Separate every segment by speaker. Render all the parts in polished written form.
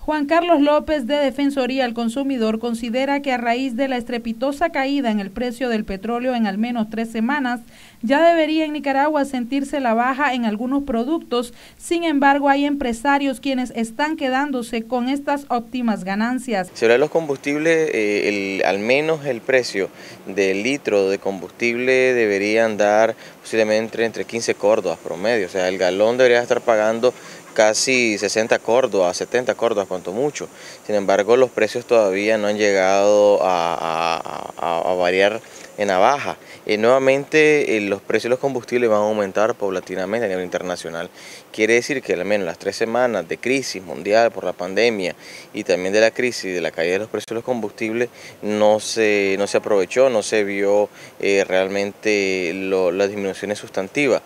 Speaker 1: Juan Carlos López, de Defensoría al Consumidor, considera que a raíz de la estrepitosa caída en el precio del petróleo en al menos 3 semanas, ya debería en Nicaragua sentirse la baja en algunos productos. Sin embargo, hay empresarios quienes están quedándose con estas óptimas ganancias.
Speaker 2: Si habla de los combustibles, al menos el precio del litro de combustible debería andar posiblemente entre 15 córdobas promedio, o sea, el galón debería estar pagando casi 60 córdobas, 70 córdobas, cuanto mucho. Sin embargo, los precios todavía no han llegado a variar en la baja. Nuevamente, los precios de los combustibles van a aumentar paulatinamente a nivel internacional. Quiere decir que al menos las 3 semanas de crisis mundial por la pandemia y también de la crisis de la caída de los precios de los combustibles no se aprovechó, no se vio realmente las disminuciones sustantivas.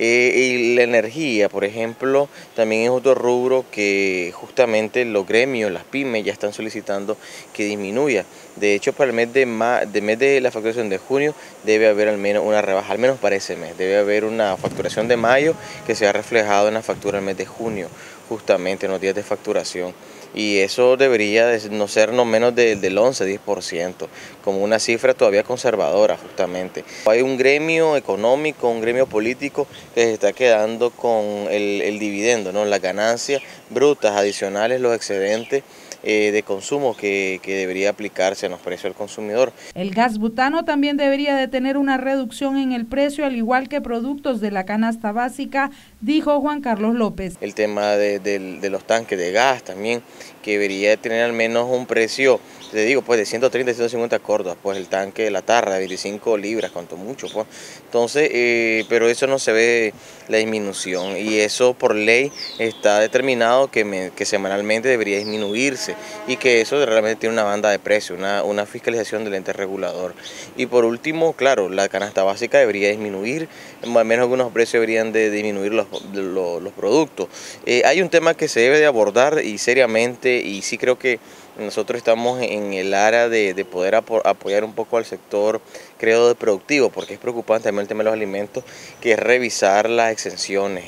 Speaker 2: Y la energía, por ejemplo, también es otro rubro que justamente los gremios, las pymes ya están solicitando que disminuya. De hecho, para el mes de la facturación de junio debe haber al menos una rebaja, al menos para ese mes. Debe haber una facturación de mayo que se ha reflejado en la factura del mes de junio, justamente en los días de facturación. Y eso debería no ser no menos del 11-10%, como una cifra todavía conservadora justamente. Hay un gremio económico, un gremio político que se está quedando con el dividendo, ¿no? Las ganancias brutas adicionales, los excedentes de consumo que debería aplicarse en los precios del consumidor.
Speaker 1: El gas butano también debería de tener una reducción en el precio, al igual que productos de la canasta básica, dijo Juan Carlos López.
Speaker 2: El tema de los tanques de gas también, que debería tener al menos un precio, te digo, pues de 130 a 150 córdobas, pues el tanque de la tarra de 25 libras, cuanto mucho, pues. Entonces, pero eso no se ve la disminución, y eso por ley está determinado que semanalmente debería disminuirse, y que eso realmente tiene una banda de precios, una fiscalización del ente regulador. Y por último, claro, la canasta básica debería disminuir, al menos algunos precios deberían de disminuir los productos. Hay un tema que se debe de abordar y seriamente, y sí creo que nosotros estamos en el área de poder apoyar un poco al sector, creo, de productivo, porque es preocupante también el tema de los alimentos, que es revisar las exenciones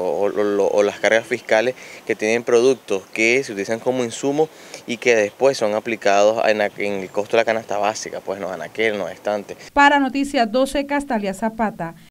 Speaker 2: o las cargas fiscales que tienen productos que se utilizan como insumo y que después son aplicados en el costo de la canasta básica, pues no anaquel, no estantes.
Speaker 1: Para Noticias 12, Castalia Zapata.